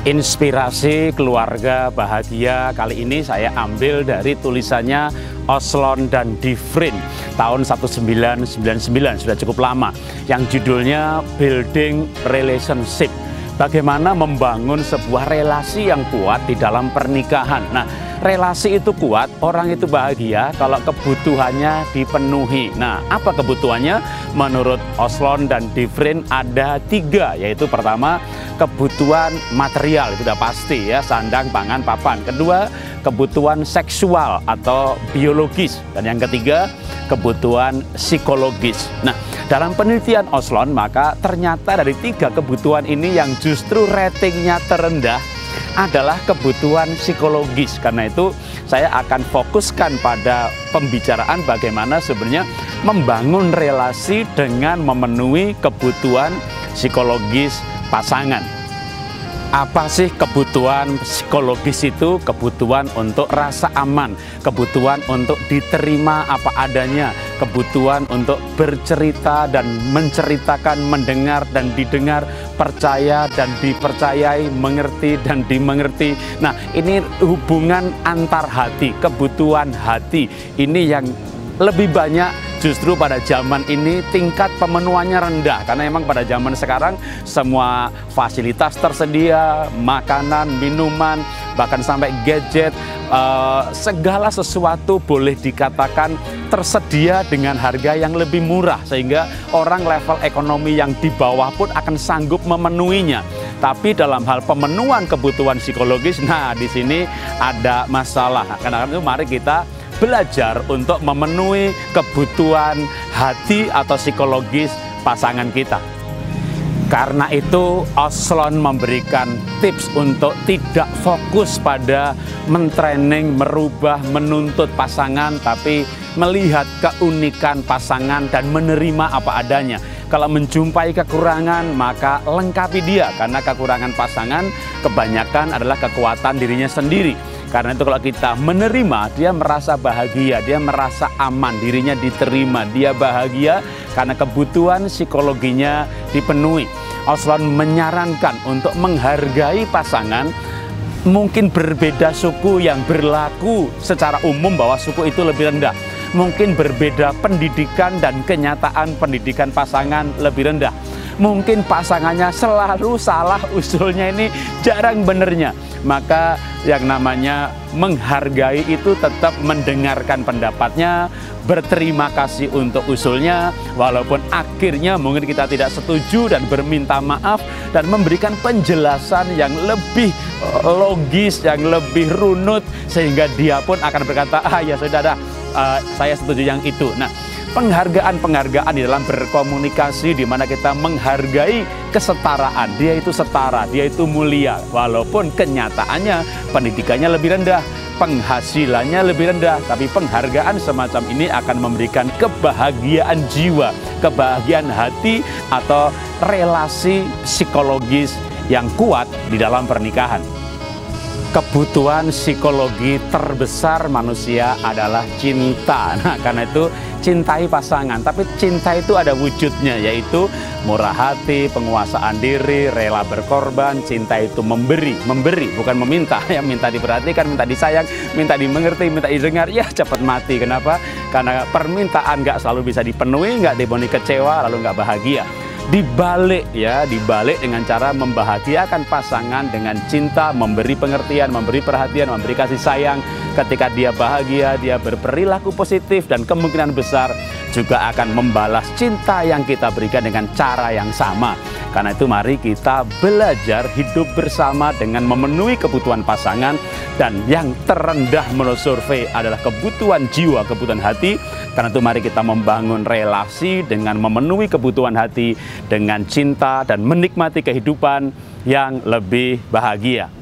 Inspirasi keluarga bahagia kali ini saya ambil dari tulisannya Oslon dan Divrin tahun 1999, sudah cukup lama, yang judulnya Building Relationship. Bagaimana membangun sebuah relasi yang kuat di dalam pernikahan. Nah, relasi itu kuat, orang itu bahagia kalau kebutuhannya dipenuhi. Nah, apa kebutuhannya? Menurut Oslon dan Divrin ada 3, yaitu pertama, kebutuhan material, itu udah pasti ya, sandang, pangan, papan. Kedua, kebutuhan seksual atau biologis. Dan yang ketiga, kebutuhan psikologis. Nah, dalam penelitian Oslon, maka ternyata dari 3 kebutuhan ini yang justru ratingnya terendah adalah kebutuhan psikologis. Karena itu saya akan fokuskan pada pembicaraan bagaimana sebenarnya membangun relasi dengan memenuhi kebutuhan psikologis pasangan. Apa sih kebutuhan psikologis itu? Kebutuhan untuk rasa aman, kebutuhan untuk diterima apa adanya, kebutuhan untuk bercerita dan menceritakan, mendengar dan didengar, percaya dan dipercayai, mengerti dan dimengerti. Nah, ini hubungan antar hati, kebutuhan hati. Ini yang lebih banyak justru pada zaman ini tingkat pemenuhannya rendah, karena memang pada zaman sekarang semua fasilitas tersedia, makanan, minuman, bahkan sampai gadget, segala sesuatu boleh dikatakan tersedia dengan harga yang lebih murah, sehingga orang level ekonomi yang di bawah pun akan sanggup memenuhinya. Tapi dalam hal pemenuhan kebutuhan psikologis, nah di sini ada masalah. Karena itu mari kita belajar untuk memenuhi kebutuhan hati atau psikologis pasangan kita. Karena itu Oslon memberikan tips untuk tidak fokus pada mentraining, merubah, menuntut pasangan, tapi melihat keunikan pasangan dan menerima apa adanya. Kalau menjumpai kekurangan, maka lengkapi dia, karena kekurangan pasangan kebanyakan adalah kekuatan dirinya sendiri. Karena itu kalau kita menerima, dia merasa bahagia, dia merasa aman, dirinya diterima, dia bahagia karena kebutuhan psikologinya dipenuhi. Oslon menyarankan untuk menghargai pasangan. Mungkin berbeda suku yang berlaku secara umum bahwa suku itu lebih rendah. Mungkin berbeda pendidikan dan kenyataan pendidikan pasangan lebih rendah. Mungkin pasangannya selalu salah usulnya, ini jarang benernya. Maka yang namanya menghargai itu tetap mendengarkan pendapatnya, berterima kasih untuk usulnya, walaupun akhirnya mungkin kita tidak setuju, dan berminta maaf dan memberikan penjelasan yang lebih logis, yang lebih runut, sehingga dia pun akan berkata, ya sudah dah, saya setuju yang itu. Nah, penghargaan-penghargaan di dalam berkomunikasi, di mana kita menghargai kesetaraan. Dia itu setara, dia itu mulia, walaupun kenyataannya pendidikannya lebih rendah, penghasilannya lebih rendah, tapi penghargaan semacam ini akan memberikan kebahagiaan jiwa, kebahagiaan hati, atau relasi psikologis yang kuat di dalam pernikahan. Kebutuhan psikologi terbesar manusia adalah cinta. Nah, karena itu cintai pasangan, tapi cinta itu ada wujudnya, yaitu murah hati, penguasaan diri, rela berkorban. Cinta itu memberi, bukan meminta. Ya, minta diperhatikan, minta disayang, minta dimengerti, minta didengar, ya cepat mati. Kenapa? Karena permintaan nggak selalu bisa dipenuhi, nggak dipenuhi kecewa, lalu nggak bahagia. Dibalik dengan cara membahagiakan pasangan dengan cinta, memberi pengertian, memberi perhatian, memberi kasih sayang. Ketika dia bahagia, dia berperilaku positif, dan kemungkinan besar juga akan membalas cinta yang kita berikan dengan cara yang sama. Karena itu mari kita belajar hidup bersama dengan memenuhi kebutuhan pasangan. Dan yang terendah menurut survei adalah kebutuhan jiwa, kebutuhan hati. Karena itu mari kita membangun relasi dengan memenuhi kebutuhan hati, dengan cinta, dan menikmati kehidupan yang lebih bahagia.